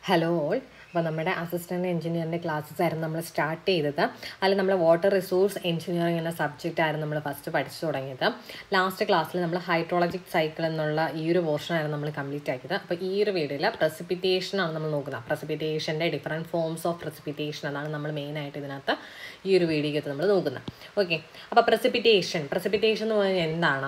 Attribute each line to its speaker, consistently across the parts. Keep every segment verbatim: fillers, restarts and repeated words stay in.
Speaker 1: Hello all. അപ്പോൾ നമ്മുടെ assistant എഞ്ചിനീയറിൻ്റെ classes ആയിരുന്നു നമ്മൾ സ്റ്റാർട്ട് ചെയ്തത്. അതിൽ നമ്മൾ വാട്ടർ റിസോഴ്സ് എഞ്ചിനീയറിംഗ് എന്ന സബ്ജക്റ്റ് ആയിരുന്നു നമ്മൾ ഫസ്റ്റ് പഠിച്ചു തുടങ്ങിയത്. ലാസ്റ്റ് ക്ലാസ്സിൽ നമ്മൾ ഹൈഡ്രോളജിക് സൈക്കിൾ എന്നുള്ള ഈ ഒരു പോർഷനായിരുന്നു നമ്മൾ കംപ്ലീറ്റ് ആക്കിയത്. അപ്പോൾ ഈ ഒരു വീഡിയോയിൽ പ്രസിപ്പിറ്റേഷനാണ് നമ്മൾ നോക്കുന്നത്. പ്രസിപ്പിറ്റേഷൻ്റെ ഡിഫറെൻറ്റ് ഫോംസ് ഓഫ് പ്രസിപ്പിറ്റേഷൻ അതാണ് നമ്മൾ മെയിനായിട്ട് ഇതിനകത്ത് ഈ ഒരു വീഡിയോയ്ക്കകത്ത് നമ്മൾ നോക്കുന്നത്. ഓക്കെ, അപ്പോൾ പ്രസിപ്പിറ്റേഷൻ പ്രസിപ്പിറ്റേഷൻ എന്ന് പറഞ്ഞാൽ എന്താണ്?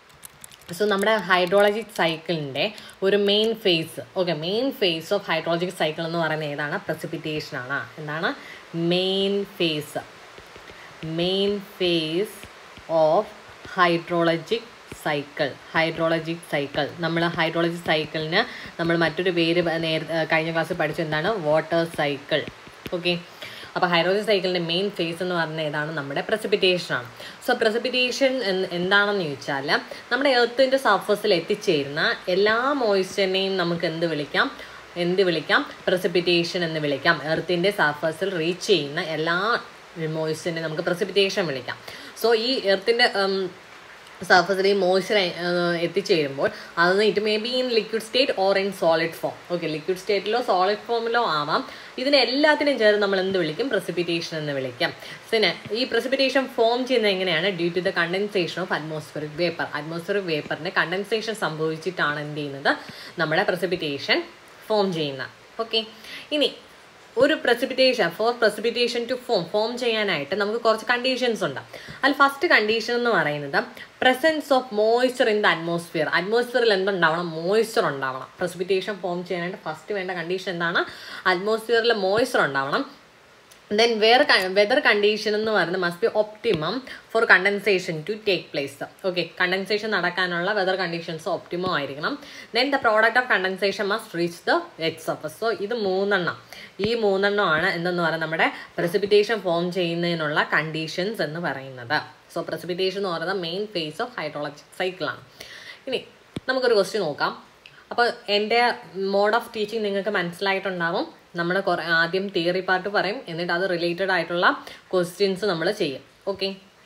Speaker 1: സോ നമ്മുടെ ഹൈഡ്രോളജിക് സൈക്കിളിൻ്റെ ഒരു main phase, okay, main phase of hydrologic cycle എന്ന് പറയുന്നത് ഏതാണ്? പ്രസിപ്പിറ്റേഷൻ ആണ്. എന്താണ് main phase? Main phase of hydrologic cycle. Hydrologic cycle നമ്മൾ ഹൈഡ്രോളജിക് സൈക്കിളിന് നമ്മൾ മറ്റൊരു പേര് നേര കഴിഞ്ഞ ക്ലാസ്സിൽ പഠിച്ചു. എന്താണ്? Water cycle. ഓക്കെ, അപ്പോൾ ഹൈഡ്രോളജിക് സൈക്കിളിൻ്റെ മെയിൻ ഫേസ് എന്ന് പറഞ്ഞാൽ ഏതാണ്? നമ്മുടെ പ്രസിപ്പിറ്റേഷനാണ്. സോ പ്രസിപ്പിറ്റേഷൻ എന്താണെന്ന് ചോദിച്ചാൽ നമ്മുടെ എർത്തിൻ്റെ സർഫസിൽ എത്തിച്ചേരുന്ന എല്ലാ മോയ്സ്ചറിനെയും നമുക്ക് എന്ത് വിളിക്കാം? എന്ത് വിളിക്കാം? പ്രസിപ്പിറ്റേഷൻ എന്ന് വിളിക്കാം. എർത്തിൻ്റെ സർഫസിൽ റീച്ച് ചെയ്യുന്ന എല്ലാ മോയ്സ്ചറിനെയും നമുക്ക് പ്രസിപ്പിറ്റേഷൻ വിളിക്കാം. സോ ഈ എർത്തിൻ്റെ സർഫസിൽ ഈ മോയ്സ്ചർ എത്തിച്ചേരുമ്പോൾ അത് it may be in liquid state or in solid form. Okay, liquid സ്റ്റേറ്റിലോ സോളിഡ് ഫോമിലോ ആവാം. ഇതിനെ എല്ലാത്തിനും ചേർന്ന് നമ്മൾ എന്ത് വിളിക്കും? പ്രസിപ്പിറ്റേഷൻ എന്ന് വിളിക്കാം. പിന്നെ ഈ പ്രസിപ്പിറ്റേഷൻ ഫോം ചെയ്യുന്നത് എങ്ങനെയാണ്? Due to the condensation of atmospheric vapour. Atmospheric വേപ്പറിൻ്റെ കണ്ടൻസേഷൻ സംഭവിച്ചിട്ടാണ് എന്ത് ചെയ്യുന്നത്? നമ്മുടെ പ്രസിപ്പിറ്റേഷൻ ഫോം ചെയ്യുന്നത്. ഓക്കെ, ഇനി ഒരു precipitation for precipitation to form form ചെയ്യാനായിട്ട് നമുക്ക് കുറച്ച് കണ്ടീഷൻസ് ഉണ്ട്. അതിൽ ഫസ്റ്റ് കണ്ടീഷൻ എന്ന് പറയുന്നത് presence of moisture in the atmosphere. അറ്റ്മോസ്ഫിയറിൽ എന്തുണ്ടാവണം? മോയ്സ്ചർ ഉണ്ടാവണം. പ്രസിപ്പിറ്റേഷൻ ഫോം ചെയ്യാനായിട്ട് ഫസ്റ്റ് വേണ്ട കണ്ടീഷൻ എന്താണ്? അറ്റ്മോസ്ഫിയറിൽ മോയ്സ്ചർ ഉണ്ടാവണം. ദെൻ വേറെ വെതർ കണ്ടീഷൻ എന്ന് പറയുന്നത് must be optimum for condensation to take place. Okay, condensation നടക്കാനുള്ള വെതർ കണ്ടീഷൻസ് ഒപ്റ്റിമം ആയിരിക്കണം. Then the product of condensation must reach the earth surface. So ഇത് മൂന്നെണ്ണം ഈ മൂന്നെണ്ണമാണ് എന്തെന്ന് പറയുന്നത് നമ്മുടെ പ്രസിപ്പിറ്റേഷൻ ഫോം ചെയ്യുന്നതിനുള്ള കണ്ടീഷൻസ് എന്ന് പറയുന്നത്. സോ പ്രസിപ്പിറ്റേഷൻ എന്ന് പറയുന്നത് മെയിൻ ഫേസ് ഓഫ് ഹൈഡ്രോളജിക് സൈക്കിളാണ്. ഇനി നമുക്കൊരു ക്വസ്റ്റ്യൻ നോക്കാം. അപ്പോൾ എൻ്റെ മോഡ് ഓഫ് ടീച്ചിങ് നിങ്ങൾക്ക് മനസ്സിലായിട്ടുണ്ടാവും. നമ്മൾ കുറേ ആദ്യം തിയറി പാർട്ട് പറയും, എന്നിട്ട് അത് റിലേറ്റഡ് ആയിട്ടുള്ള ക്വസ്റ്റ്യൻസ് നമ്മൾ ചെയ്യും. ഓക്കെ,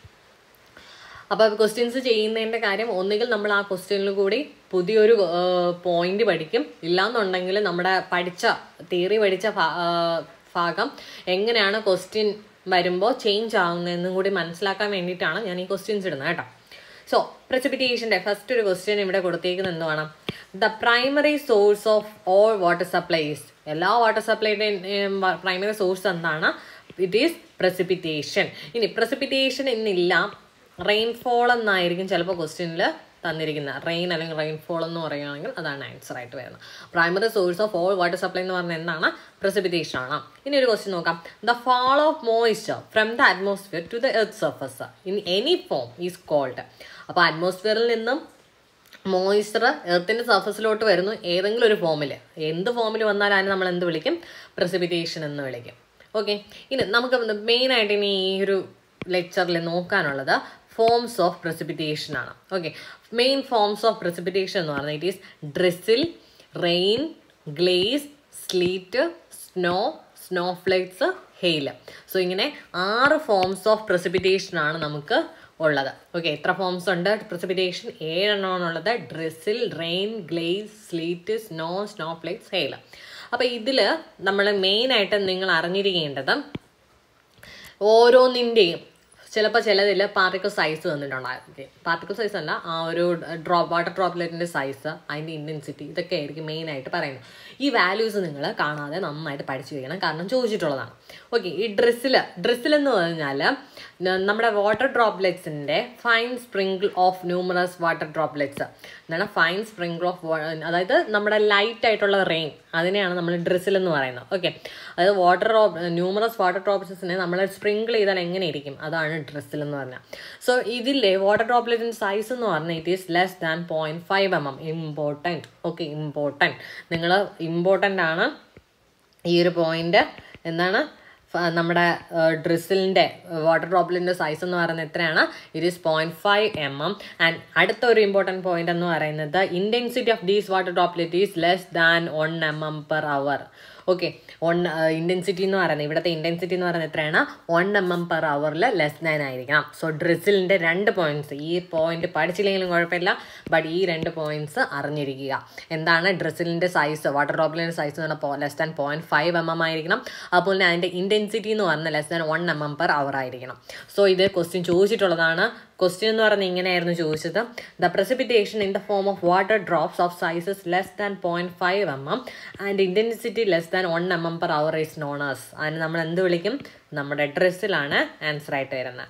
Speaker 1: അപ്പോൾ ക്വസ്റ്റ്യൻസ് ചെയ്യുന്നതിൻ്റെ കാര്യം ഒന്നുകിൽ നമ്മൾ ആ ക്വസ്റ്റ്യനിൽ കൂടി പുതിയൊരു പോയിന്റ് പഠിക്കും, ഇല്ലാന്നുണ്ടെങ്കിൽ നമ്മുടെ പഠിച്ച തിയറി പഠിച്ച ഭാഗം എങ്ങനെയാണ് ക്വസ്റ്റ്യൻ വരുമ്പോൾ ചേഞ്ച് ആകുന്നതെന്നും കൂടി മനസ്സിലാക്കാൻ വേണ്ടിയിട്ടാണ് ഞാൻ ഈ ക്വസ്റ്റ്യൻസ് ഇടുന്നത് കേട്ടോ. സോ പ്രസിപ്പിറ്റേഷൻ്റെ ഫസ്റ്റ് ഒരു ക്വസ്റ്റ്യൻ ഇവിടെ കൊടുത്തേക്കുന്നത് എന്തുവാണ്? The primary source of all water supplies. എല്ലാ വാട്ടർ സപ്ലൈയുടെയും പ്രൈമറി സോഴ്സ് എന്താണ്? It is precipitation. ഇനി പ്രസിപ്പിറ്റേഷൻ എന്നില്ല, റെയിൻഫോൾ എന്നായിരിക്കും ചിലപ്പോൾ ക്വസ്റ്റ്യനിൽ തന്നിരിക്കുന്നത്. റെയിൻ അല്ലെങ്കിൽ റെയിൻഫോൾ എന്ന് പറയുകയാണെങ്കിൽ അതാണ് ആൻസർ ആയിട്ട് വരുന്നത്. Primary source of all water supply എന്ന് പറഞ്ഞാൽ എന്താണ്? പ്രസിപ്പിറ്റേഷൻ ആണ്. ഇനി ഒരു ക്വസ്റ്റ്യൻ നോക്കാം. The fall of moisture from the atmosphere to the earth surface in any form is called. അപ്പോൾ അറ്റ്മോസ്ഫിയറിൽ നിന്നും മോയ്സ്ചർ എർത്തിൻ്റെ സർഫസിലോട്ട് വരുന്നു ഏതെങ്കിലും ഒരു ഫോമിൽ, എന്ത് ഫോമിൽ വന്നാലും അതിന് നമ്മൾ എന്ത് വിളിക്കും? പ്രസിപ്പിറ്റേഷൻ എന്ന് വിളിക്കും. ഓക്കെ, ഇനി നമുക്ക് മെയിനായിട്ട് ഇനി ഈ ഒരു ലെക്ചറിൽ നോക്കാനുള്ളത് ഫോംസ് ഓഫ് പ്രസിപ്പിറ്റേഷൻ ആണ്. Okay, main forms of precipitation എന്ന് പറഞ്ഞാൽ it is drizzle, rain, glaze, sleet, snow, snowflakes, hail. So ഇങ്ങനെ ആറ് ഫോംസ് ഓഫ് പ്രസിപ്പിറ്റേഷൻ ആണ് നമുക്ക് ഉള്ളത്. ഓക്കെ, എത്ര ഫോംസ് ഉണ്ട്? പ്രസിപ്പിറ്റേഷൻ ഏഴെണ്ണമാണുള്ളത്. Drizzle, rain, glaze, sleet, snow, snowflakes, hail. അപ്പോൾ ഇതിൽ നമ്മൾ മെയിനായിട്ട് നിങ്ങൾ അറിഞ്ഞിരിക്കേണ്ടത് ഓരോന്നിൻ്റെയും ചിലപ്പോൾ ചിലതിൽ പാർട്ടിക്കിൾ സൈസ് തന്നിട്ടുണ്ടായിരിക്കും. പാർട്ടിക്കിൾ സൈസ് അല്ല, ആ ഒരു ഡ്രോപ്പ് വാട്ടർ ഡ്രോപ്ലെറ്റിൻ്റെ സൈസ്, അതിൻ്റെ ഇൻറ്റൻസിറ്റി, ഇതൊക്കെ ആയിരിക്കും മെയിനായിട്ട് പറയുന്നത്. ഈ വാല്യൂസ് നിങ്ങൾ കാണാതെ നന്നായിട്ട് പഠിച്ചു വയ്ക്കണം, കാരണം ചോദിച്ചിട്ടുള്ളതാണ്. ഓക്കെ, ഈ ഡ്രിസിൽ ഡ്രിസിൽ എന്ന് പറഞ്ഞാൽ നമ്മുടെ വാട്ടർ ഡ്രോപ്ലെറ്റ്സിൻ്റെ fine sprinkle of numerous water droplets. എന്താണ് ഫൈൻ സ്പ്രിങ്കിൾ ഓഫ്, അതായത് നമ്മുടെ ലൈറ്റ് ആയിട്ടുള്ള റെയിൻ, അതിനെയാണ് നമ്മൾ ഡ്രിസിൽ എന്ന് പറയുന്നത്. ഓക്കെ, അതായത് വാട്ടർ ന്യൂമറസ് വാട്ടർ ഡ്രോപ്ലെറ്റ്സിനെ നമ്മൾ സ്പ്രിങ്കിൾ ചെയ്താൽ എങ്ങനെ ഇരിക്കും, അതാണ് ഡ്രിസിൽ എന്ന് പറഞ്ഞാൽ. സോ ഇതിലെ വാട്ടർ ഡ്രോപ്ലെറ്റിൻ്റെ സൈസ് എന്ന് പറഞ്ഞാൽ it is less than point five M M. Important. Okay, important. നിങ്ങൾ ഇമ്പോർട്ടൻ്റ് ആണ് ഈ ഒരു പോയിന്റ്. എന്താണ് നമ്മുടെ ഡ്രിസിലിൻ്റെ വാട്ടർ ഡ്രോപ്ലെറ്റിൻ്റെ സൈസ് എന്ന് പറയുന്നത് എത്രയാണ്? It is point five M M. And അടുത്ത ഒരു ഇമ്പോർട്ടൻറ്റ് പോയിന്റ് എന്ന് പറയുന്നത് intensity of these water droplet is less than one M M per hour. Okay, one intensity എന്ന് പറയുന്നത് ഇവിടുത്തെ ഇൻറ്റൻസിറ്റി എന്ന് പറയുന്നത് എത്രയാണ്? വൺ എം എം പെർ അവറിൽ ലെസ് ദാൻ ആയിരിക്കണം. സോ ഡ്രിസിലിൻ്റെ രണ്ട് പോയിന്റ്സ്, ഈ പോയിന്റ് പഠിച്ചില്ലെങ്കിലും കുഴപ്പമില്ല, ബട്ട് ഈ രണ്ട് പോയിന്റ്സ് അറിഞ്ഞിരിക്കുക. എന്താണ് ഡ്രിസിലിൻ്റെ സൈസ്? വാട്ടർ ഡ്രോപ്ലെറ്റിൻ്റെ സൈസ് എന്ന് പറഞ്ഞാൽ less than point five M M ആയിരിക്കണം. അതുപോലെ തന്നെ അതിൻ്റെ ഇൻറ്റൻസിറ്റി എന്ന് പറഞ്ഞാൽ less than one M M per hour ആയിരിക്കണം. സോ ഇത് ക്വസ്റ്റ്യൻ ചോദിച്ചിട്ടുള്ളതാണ്. ക്വസ്റ്റ്യൻ എന്ന് പറഞ്ഞാൽ ഇങ്ങനെയായിരുന്നു ചോദിച്ചത്: the precipitation in the form of water drops of sizes less than zero point five millimeters and intensity less than one millimeter per hour is known as. അതിന് നമ്മൾ എന്ത് വിളിക്കും? നമ്മുടെ ഡ്രസ്സിലാണ് ആൻസർ ആയിട്ട് വരുന്നത്.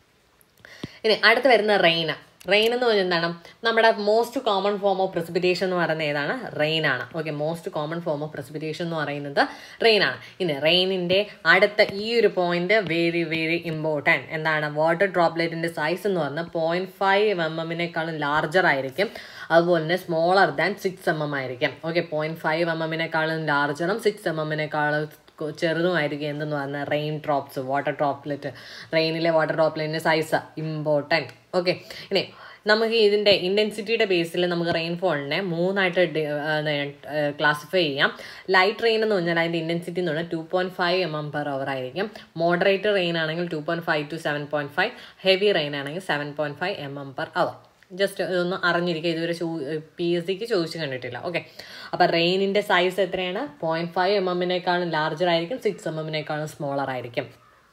Speaker 1: ഇനി അടുത്ത് വരുന്ന റെയിൻ. റെയിൻ എന്ന് പറഞ്ഞാൽ എന്താണ്? നമ്മുടെ most common form of precipitation എന്ന് പറയുന്നത് ഏതാണ്? റെയിൻ ആണ്. Okay, most common form of precipitation എന്ന് പറയുന്നത് റെയിൻ ആണ്. ഇനി റെയിനിൻ്റെ അടുത്ത ഈ ഒരു പോയിന്റ് വെരി വെരി ഇമ്പോർട്ടൻറ്റ്. എന്താണ്? വാട്ടർ ഡ്രോപ്ലെറ്റിൻ്റെ സൈസ് എന്ന് പറഞ്ഞാൽ പോയിന്റ് ഫൈവ് എം എമ്മിനേക്കാളും ലാർജർ ആയിരിക്കും. അതുപോലെ തന്നെ smaller than six M M ആയിരിക്കും. ഓക്കെ, പോയിന്റ് ഫൈവ് എം എമ്മിനേക്കാളും ലാർജറും സിക്സ് എം എമ്മിനേക്കാളും ചെറുതുമായിരിക്കും എന്തെന്ന് പറഞ്ഞാൽ റെയിൻ ഡ്രോപ്സ്, വാട്ടർ ഡ്രോപ്ലെറ്റ്. റെയിനിലെ വാട്ടർ ഡ്രോപ്ലെറ്റിൻ്റെ സൈസ് ഇമ്പോർട്ടൻറ്റ്. ഓക്കെ, ഇനി നമുക്ക് ഇതിൻ്റെ ഇൻറ്റൻസിറ്റിയുടെ ബേസിൽ നമുക്ക് റെയിൻഫോളിനെ മൂന്നായിട്ട് ക്ലാസിഫൈ ചെയ്യാം. ലൈറ്റ് റെയിൻ എന്ന് പറഞ്ഞാൽ അതിൻ്റെ ഇൻറ്റൻസിറ്റി എന്ന് പറഞ്ഞാൽ two point five M M per hour ആയിരിക്കും. മോഡറേറ്റ് റെയിൻ ആണെങ്കിൽ two point five two seven point five heavy rain ആണെങ്കിൽ seven point five M M per hour. Just ഇതൊന്ന് അറിഞ്ഞിരിക്കുക, ഇതുവരെ ചോ പി എസ് സിക്ക് ചോദിച്ചു കണ്ടിട്ടില്ല. ഓക്കെ, അപ്പോൾ റെയിനിൻ്റെ സൈസ് എത്രയാണ്? പോയിന്റ് ഫൈവ് എം എമ്മിനേക്കാളും ലാർജർ ആയിരിക്കും, സിക്സ് എം എമ്മിനേക്കാളും സ്മോളർ ആയിരിക്കും.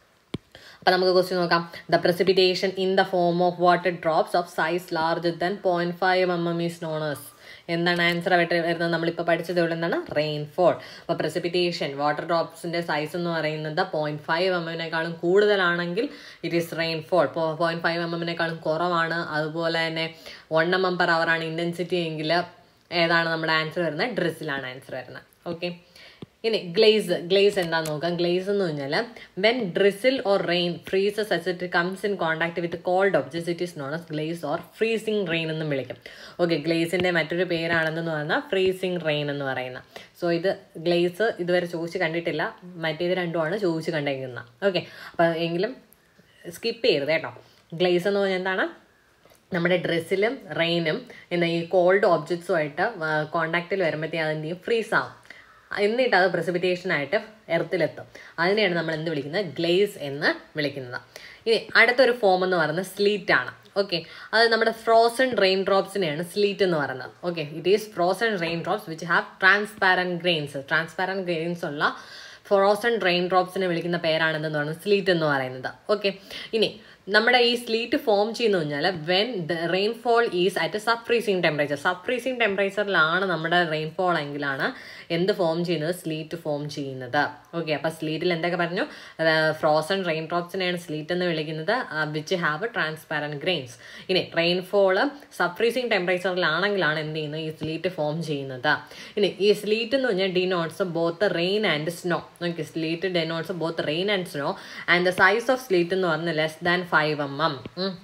Speaker 1: അപ്പോൾ നമുക്ക് ക്വസ്റ്റ്യൻ നോക്കാം. The precipitation in the form of water drops of size larger than zero point five millimeters is known as. എന്താണ് ആൻസർ ആയിട്ട് വരുന്നത്? നമ്മളിപ്പോൾ പഠിച്ചത് ഇവിടെ എന്താണ്? റെയിൻഫോൾ. അപ്പോൾ precipitation വാട്ടർ ഡ്രോപ്സിൻ്റെ സൈസ് എന്ന് പറയുന്നത് പോയിന്റ് ഫൈവ് എം എമ്മിനേക്കാളും കൂടുതലാണെങ്കിൽ it is rainfall. Point five M എമ്മിനേക്കാളും കുറവാണ്, അതുപോലെ തന്നെ one M M per hour ആണ് ഇൻറ്റൻസിറ്റി എങ്കിൽ ഏതാണ് നമ്മുടെ ആൻസർ വരുന്നത്? ഡ്രിസിലാണ് ആൻസർ വരുന്നത്. ഓക്കെ, ഇനി ഗ്ലേസ്. ഗ്ലേസ് എന്താണെന്ന് നോക്കാം. ഗ്ലേസ് എന്ന് പറഞ്ഞാൽ when drizzle or rain freezes as it comes in contact with cold objects it is known as glaze or freezing rain എന്നും വിളിക്കും. ഓക്കെ, ഗ്ലേസിൻ്റെ മറ്റൊരു പേരാണെന്ന് പറഞ്ഞാൽ ഫ്രീസിങ് റെയിൻ എന്ന് പറയുന്നത്. സോ ഇത് ഗ്ലേസ് ഇതുവരെ ചോദിച്ച് കണ്ടിട്ടില്ല, മറ്റേത് രണ്ടുമാണ് ചോദിച്ച് കണ്ടിരിക്കുന്നത്. ഓക്കെ, അപ്പോൾ എങ്കിലും സ്കിപ്പ് ചെയ്യരുത് കേട്ടോ. ഗ്ലേസ് എന്ന് പറഞ്ഞാൽ എന്താണ്? നമ്മുടെ ഡ്രസ്സിലും റെയിനും എന്താ ഈ കോൾഡ് ഓബ്ജക്ട്സുമായിട്ട് കോണ്ടാക്റ്റിൽ വരുമ്പോഴത്തേക്കും അതിൻ്റെയും ഫ്രീസ് ആവും, എന്നിട്ട് അത് precipitation-ആയിട്ട് എർത്തിലെത്തും. അതിനെയാണ് നമ്മൾ എന്ത് വിളിക്കുന്നത്? ഗ്ലേസ് എന്ന് വിളിക്കുന്നത്. ഇനി അടുത്തൊരു ഫോം എന്ന് പറയുന്നത് സ്ലീറ്റ് ആണ്. ഓക്കെ, അത് നമ്മുടെ ഫ്രോസൺ റെയിൻ ഡ്രോപ്സിനെയാണ് സ്ലീറ്റ് എന്ന് പറയുന്നത്. Okay, it is frozen rain drops which have transparent grains. Transparent grains ഉള്ള ഫ്രോസൺ റെയിൻ ഡ്രോപ്സിനെ വിളിക്കുന്ന പേരാണെന്ന് പറയുന്നത് സ്ലീറ്റ് എന്ന് പറയുന്നത്. ഓക്കെ, ഇനി നമ്മുടെ ഈ സ്ലീറ്റ് ഫോം ചെയ്യുന്ന പറഞ്ഞാൽ when the rainfall is at sub freezing temperature. Sub freezing ടെമ്പറേച്ചറിലാണ് നമ്മുടെ റെയിൻഫോൾ എങ്കിലാണ് എന്ത് ഫോം ചെയ്യുന്നത്? സ്ലീറ്റ് ഫോം ചെയ്യുന്നത്. ഓക്കെ, അപ്പോൾ സ്ലീറ്റിൽ എന്തൊക്കെ പറഞ്ഞു? ഫ്രോസൺ റെയിൻ ഡ്രോപ്സിനെയാണ് സ്ലീറ്റ് എന്ന് വിളിക്കുന്നത്, വിച്ച് ഹാവ് ട്രാൻസ്പാരൻറ്റ് ഗ്രെയിൻസ്. ഇനി റെയിൻഫോള് സബ് ഫ്രീസിങ് ടെമ്പറേച്ചറിലാണെങ്കിലാണ് എന്ത് ചെയ്യുന്നത്? ഈ സ്ലീറ്റ് ഫോം ചെയ്യുന്നത്. ഇനി ഈ സ്ലീറ്റ് എന്ന് പറഞ്ഞാൽ denotes both rain and snow. Okay, sleet denotes both rain and snow and the size of sleet എന്ന് പറഞ്ഞാൽ less than five M M.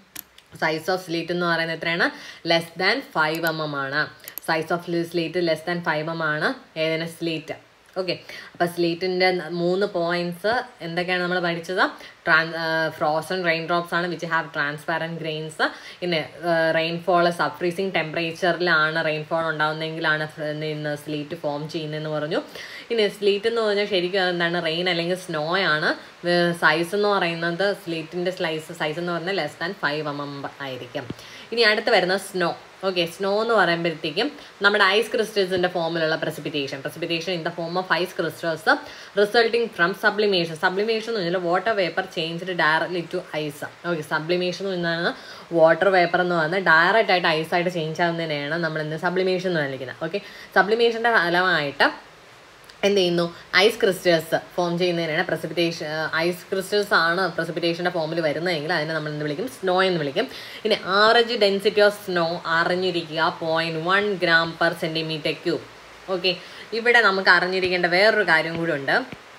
Speaker 1: Size of sleet എന്ന് പറയുന്നത് എത്രയാണ്? Less than five M M ആണ്. Size of sleet less than five M ആണ് ഏതിന്? Sleet. Okay, അപ്പോൾ സ്ലീറ്റിൻ്റെ മൂന്ന് പോയിന്റ്സ് എന്തൊക്കെയാണ് നമ്മൾ പഠിച്ചത്? ട്രാൻ ഫ്രോസൺ റെയിൻ ഡ്രോപ്സ് ആണ് വിച്ച് ഹാവ് ട്രാൻസ്പാരൻറ്റ് ഗ്രെയിൻസ്. പിന്നെ റെയിൻഫോൾ സബ് ഫ്രീസിങ് ടെമ്പറേച്ചറിലാണ് റെയിൻഫോൾ ഉണ്ടാകുന്നതെങ്കിലാണ് ഇന്ന് സ്ലീറ്റ് ഫോം ചെയ്യുന്നതെന്ന് പറഞ്ഞു. ഇനി സ്ലീറ്റ് എന്ന് പറഞ്ഞാൽ ശരിക്കും എന്താണ്? റെയിൻ അല്ലെങ്കിൽ സ്നോ ആണ്. സൈസ് എന്ന് പറയുന്നത് സ്ലീറ്റിൻ്റെ സ്ലൈസ് സൈസ് എന്ന് പറഞ്ഞാൽ less than five M M ആയിരിക്കും. ഇനി അടുത്ത് വരുന്നത് സ്നോ. ഓക്കെ, സ്നോ എന്ന് പറയുമ്പോഴത്തേക്കും നമ്മുടെ ഐസ് ക്രിസ്റ്റൽസിൻ്റെ ഫോമിലുള്ള precipitation. precipitation in the form of ice crystals resulting from sublimation. sublimation എന്ന് പറഞ്ഞാൽ water vapour changed directly to ice. Okay, sublimation എന്ന് പറഞ്ഞാൽ വാട്ടർ വേപ്പർ എന്ന് പറഞ്ഞാൽ ഡയറക്റ്റ് ആയിട്ട് ഐസായിട്ട് ചേഞ്ച് ആകുന്നതിനെയാണ് നമ്മൾ ഇന്ന് സബ്ലിമേഷൻ എന്ന് വിളിക്കുന്നത്. ഓക്കെ, സബ്ലിമേഷൻ്റെ ഫലമായിട്ട് എന്ത് ചെയ്യുന്നു? ഐസ് ക്രിസ്റ്റൽസ് ഫോം ചെയ്യുന്നതിനാണ് precipitation. ഐസ് ക്രിസ്റ്റൽസ് ആണ് precipitation-ന്റെ ഫോമിൽ വരുന്നതെങ്കിൽ അതിനെ നമ്മൾ എന്ത് വിളിക്കും? സ്നോ എന്ന് വിളിക്കും. ഇനി ആവറേജ് ഡെൻസിറ്റി ഓഫ് സ്നോ അറിഞ്ഞിരിക്കുക point one gram per centimetre cube. Okay, ഇവിടെ നമുക്ക് അറിഞ്ഞിരിക്കേണ്ട വേറൊരു കാര്യം കൂടി ഉണ്ട്.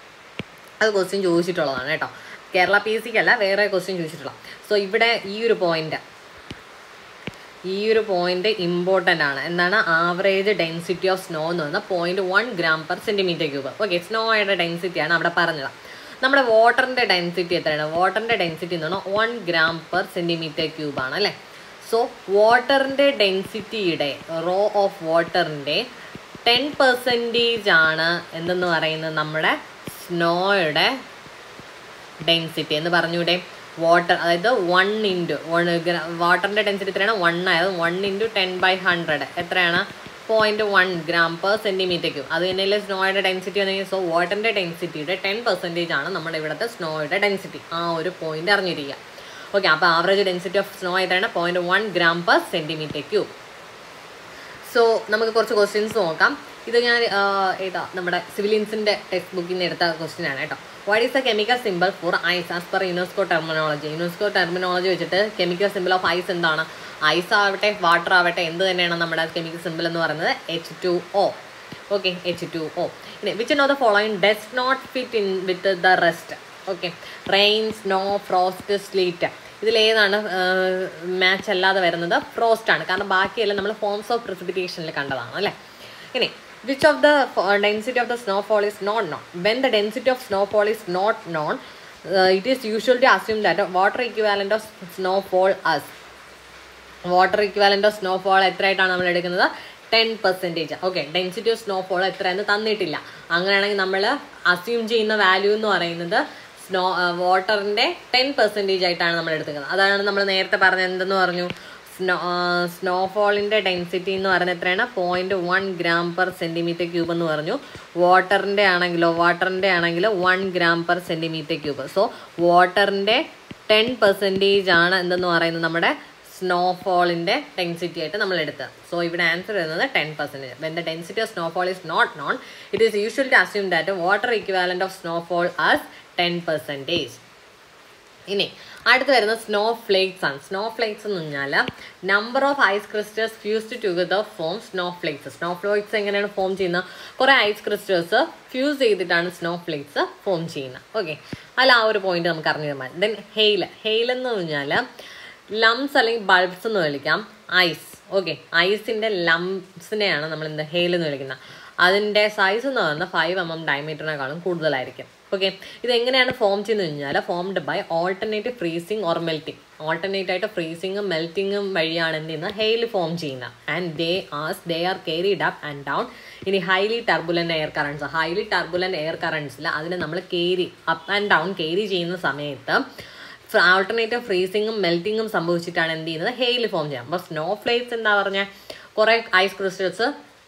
Speaker 1: അത് ക്വസ്റ്റ്യൻ ചോദിച്ചിട്ടുള്ളതാണ് കേട്ടോ. കേരള പി എസ് സിക്കല്ല, വേറെ ക്വസ്റ്റ്യൻ ചോദിച്ചിട്ടുള്ള. സോ ഇവിടെ ഈ ഒരു പോയിന്റ് ഈ ഒരു പോയിന്റ് ഇമ്പോർട്ടൻ്റ് ആണ്. എന്താണ്? ആവറേജ് ഡെൻസിറ്റി ഓഫ് സ്നോ എന്ന് പറഞ്ഞാൽ point one gram per centimetre cube. Okay, സ്നോയുടെ ഡെൻസിറ്റിയാണ് അവിടെ പറഞ്ഞത്. നമ്മുടെ വാട്ടറിൻ്റെ ഡെൻസിറ്റി എത്രയാണ്? വാട്ടറിൻ്റെ ഡെൻസിറ്റി എന്ന് പറഞ്ഞാൽ വൺ ഗ്രാം പെർ സെൻറ്റിമീറ്റർ ക്യൂബാണ് അല്ലേ. സോ വാട്ടറിൻ്റെ ഡെൻസിറ്റിയുടെ റോ ഓഫ് വാട്ടറിൻ്റെ ടെൻ പെർസെൻറ്റേജ് ആണ് എന്തെന്ന് പറയുന്നത് നമ്മുടെ സ്നോയുടെ ഡെൻസിറ്റി എന്ന് പറഞ്ഞൂടെ. വാട്ടർ അതായത് വൺ ഇൻറ്റു വൺ വാട്ടറിൻ്റെ ഡെൻസിറ്റി എത്രയാണ്? വൺ ആയത് one into ten by hundred എത്രയാണ്? Point one gram per centimetre cube. അത് തന്നെയല്ലേ സ്നോയുടെ ഡെൻസിറ്റി വന്നെങ്കിൽ. സോ വാട്ടറിൻ്റെ ഡെൻസിറ്റിയുടെ ടെൻ പെർസെൻറ്റേജ് ആണ് നമ്മുടെ ഇവിടുത്തെ സ്നോയുടെ ഡെൻസിറ്റി. ആ ഒരു പോയിന്റ് അറിഞ്ഞിരിക്കുക. ഓക്കെ, അപ്പോൾ ആവറേജ് ഡെൻസിറ്റി ഓഫ് സ്നോ എത്രയാണ്? Point one gram per centimetre cube. So നമുക്ക് കുറച്ച് ക്വസ്റ്റ്യൻസ് നോക്കാം. ഇത് ഞാൻ ഏതാ നമ്മുടെ സിവിലിയൻസിൻ്റെ ടെക്സ്റ്റ് ബുക്കിൽ നിന്ന് എടുത്ത ക്വസ്റ്റ്യൻ ആണ് കേട്ടോ. What is the chemical simple for ice as per UNESCO terminology? UNESCO terminology വെച്ചിട്ട് കെമിക്കൽ സിമ്പിൾ ഓഫ് ഐസ് എന്താണ്? ഐസ് ആവട്ടെ വാട്ടർ ആവട്ടെ എന്ത് തന്നെയാണ് നമ്മുടെ കെമിക്കൽ സിമ്പിൾ എന്ന് പറയുന്നത്? H two O. Okay, H two O. ഇനി which of the following does not fit in with the rest? Okay, rain, snow, frost, sleet. ഇതിലേതാണ് മാച്ച് അല്ലാതെ വരുന്നത്? ഫ്രോസ്റ്റ് ആണ്. കാരണം ബാക്കിയെല്ലാം നമ്മൾ ഫോംസ് ഓഫ് പ്രിസിപ്പിറ്റേഷനിൽ കണ്ടതാണ് അല്ലേ. ഇനി which of the uh, density of the snowfall is not known? When the density of snowfall is not known, uh, it is usual to assume that water equivalent of snowfall as water equivalent of snowfall എത്രയായിട്ടാണ് നമ്മൾ എടുക്കുന്നത്? Ten percentage. Okay, density of snowfall എത്രയെന്ന് തന്നിട്ടില്ല. അങ്ങനെയാണെങ്കിൽ നമ്മൾ assume ചെയ്യുന്ന value എന്ന് പറയുന്നത് സ്നോ വാട്ടറിൻ്റെ ടെൻ പെർസെൻറ്റേജ് ആയിട്ടാണ് നമ്മൾ എടുക്കുന്നത്. അതാണ് നമ്മൾ നേരത്തെ പറഞ്ഞത്. എന്തെന്ന് പറഞ്ഞു? സ്നോ സ്നോഫോളിൻ്റെ ഡെൻസിറ്റി എന്ന് പറയുന്നത് എത്രയാണ്? Point one gram per centimetre cube എന്ന് പറഞ്ഞു. വാട്ടറിൻ്റെ ആണെങ്കിലോ വാട്ടറിൻ്റെ ആണെങ്കിൽ one gram per centimetre cube. So വാട്ടറിൻ്റെ ടെൻ പെർസെൻറ്റേജ് ആണ് എന്തെന്ന് പറയുന്നത് നമ്മുടെ സ്നോഫോളിൻ്റെ ഡെൻസിറ്റി ആയിട്ട് നമ്മൾ എടുത്തത്. സോ ഇവിടെ ആൻസർ വരുന്നത് ten percentage. When the density of snowfall is not known, it is usual to assume that water equivalent of snowfall as ten percentage. ഇനി അടുത്ത് വരുന്ന സ്നോ ഫ്ലേക്സ് ആണ്. സ്നോ ഫ്ലേക്സ് എന്ന് പറഞ്ഞാൽ number of ice crystals fused together form snow flakes. Snow flakes എങ്ങനെയാണ് form ചെയ്യുന്നത്? കുറേ ice crystals fuse ചെയ്തിട്ടാണ് സ്നോ ഫ്ലേക്സ് ഫോം ചെയ്യുന്നത്. ഓക്കെ, അല്ല ആ ഒരു പോയിന്റ് നമുക്ക് അറിഞ്ഞു തന്നാൽ. Then hail. ഹെയിൽ എന്ന് പറഞ്ഞാൽ ലംസ് അല്ലെങ്കിൽ ബൾബ്സ് എന്ന് വിളിക്കാം. ഐസ്. ഓക്കെ, ഐസിൻ്റെ ലംസിനെയാണ് നമ്മൾ എന്താ ഹെയിൽ എന്ന് വിളിക്കുന്നത്. അതിൻ്റെ സൈസ് എന്ന് പറയുന്നത് ഫൈവ് എം എം ഡയമീറ്ററിനേക്കാളും കൂടുതലായിരിക്കും. ഓക്കെ, ഇതെങ്ങനെയാണ് ഫോം ചെയ്യുന്നത് കഴിഞ്ഞാൽ formed by alternative freezing or melting. Alternate ആയിട്ട് ഫ്രീസിങ്ങും മെൽറ്റിങ്ങും വഴിയാണ് എന്ത് ചെയ്യുന്നത്? ഹെയിൽ ഫോം ചെയ്യുന്നത്. And they as they are carried up and down ഇനി highly turbulent air currents. Highly turbulent air കറൻസിൽ അതിനെ നമ്മൾ carry up and down carry ചെയ്യുന്ന സമയത്ത് ആൾട്ടർനേറ്റീവ് ഫ്രീസിങ്ങും മെൽറ്റിങ്ങും സംഭവിച്ചിട്ടാണ് എന്ത് ചെയ്യുന്നത്? ഹെയിൽ ഫോം ചെയ്യാം. അപ്പോൾ സ്നോ ഫ്ലേക്സ് എന്താ പറഞ്ഞാൽ കുറേ ഐസ് ക്രിസ്റ്റൽസ്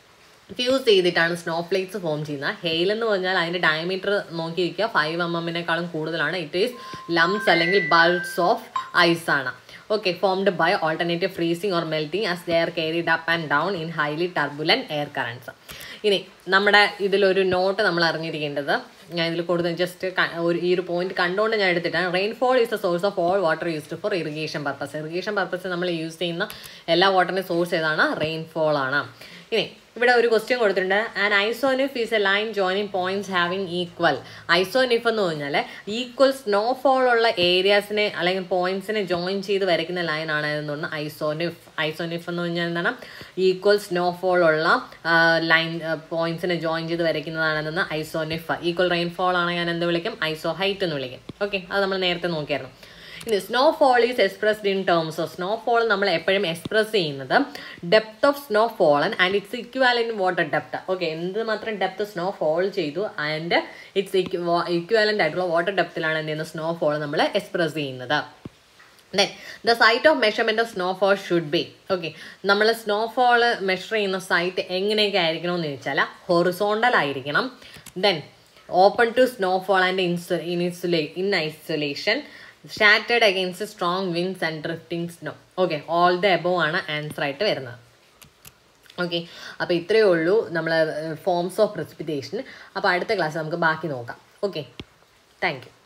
Speaker 1: ഫ്യൂസ് ചെയ്തിട്ടാണ് സ്നോ ഫ്ലേക്സ് ഫോം ചെയ്യുന്നത്. ഹെയിൽ എന്ന് പറഞ്ഞാൽ അതിൻ്റെ ഡയമീറ്റർ നോക്കിയിരിക്കുക ഫൈവ് എം എമ്മിനേക്കാളും കൂടുതലാണ്. ഇറ്റ് ഈസ് ലംസ് അല്ലെങ്കിൽ ബൾബ്സ് ഓഫ് ഐസ് ആണ്. Okay, formed by alternative freezing or melting as they are carried up and down in highly turbulent air currents. ഇനി നമ്മുടെ ഇതിലൊരു നോട്ട് നമ്മൾ അറിഞ്ഞിരിക്കേണ്ടത്, ഞാൻ ഇതിൽ കൂടുതൽ ജസ്റ്റ് ഒരു ഈ ഒരു പോയിന്റ് കണ്ടുകൊണ്ട് ഞാൻ എടുത്തിട്ടാണ്. Rainfall is the source of all water used for irrigation purpose. Irrigation purpose നമ്മൾ യൂസ് ചെയ്യുന്ന എല്ലാ വാട്ടറിൻ്റെ സോഴ്സ് ഏതാണ്? റെയിൻഫോൾ ആണ്. ഇനി ഇവിടെ ഒരു ക്വസ്റ്റ്യൻ കൊടുത്തിട്ടുണ്ട്. And isonif is a line joining points having equal. Isonif എന്ന് പറഞ്ഞാൽ ഈക്വൽ സ്നോഫോൾ ഉള്ള ഏരിയാസിനെ അല്ലെങ്കിൽ പോയിന്റ്സിനെ ജോയിൻ ചെയ്ത് വരയ്ക്കുന്ന ലൈനാണ് എന്ന് പറഞ്ഞാൽ ഐസോനിഫ്. ഐസോനിഫ് എന്ന് പറഞ്ഞാൽ എന്താണ്? ഈക്വൽ സ്നോഫോൾ ഉള്ള ലൈൻ പോയിന്റ്സിനെ ജോയിൻ ചെയ്ത് വരയ്ക്കുന്നതാണെന്ന് ഐസോനിഫ്. ഈക്വൽ റെയിൻഫോൾ ആണെങ്കിൽ ഞാൻ എന്ത് വിളിക്കും? ഐസോ ഹൈറ്റ് എന്ന് വിളിക്കും. ഓക്കെ, അത് നമ്മൾ നേരത്തെ നോക്കിയായിരുന്നു. ഇനി snowfall is expressed in terms of. Snowfall നമ്മൾ എപ്പോഴും എക്സ്പ്രസ് ചെയ്യുന്നത് depth of snow fallen and its equivalent water depth. Okay, എന്ത് മാത്രം ഡെപ്ത് സ്നോ ഫോൾ ചെയ്തു ആൻഡ് ഇറ്റ്സ് ഇക്വാലന്റ് ആയിട്ടുള്ള വാട്ടർ ഡെപ്തിലാണ് എന്ത് ചെയ്യുന്നത്? സ്നോഫോൾ നമ്മൾ എക്സ്പ്രസ് ചെയ്യുന്നത്. Then the site of measurement of snowfall should be. Okay, നമ്മൾ സ്നോഫോൾ മെഷർ ചെയ്യുന്ന സൈറ്റ് എങ്ങനെയൊക്കെ ആയിരിക്കണമെന്ന് ചോദിച്ചാൽ ഹൊറിസോണ്ടൽ ആയിരിക്കണം. Then open to snowfall and insu ഇൻസുലേ in isolation, stated against strong winds and drifting snow. Okay, all the above ആണ് answer ആയിട്ട് വരുന്നത്. Okay, അപ്പോൾ ഇത്രയേ ഉള്ളൂ നമ്മൾ ഫോംസ് ഓഫ് പ്രെസിപ്പിറ്റേഷൻ. അപ്പോൾ അടുത്ത ക്ലാസ് നമുക്ക് ബാക്കി നോക്കാം. Okay, thank U.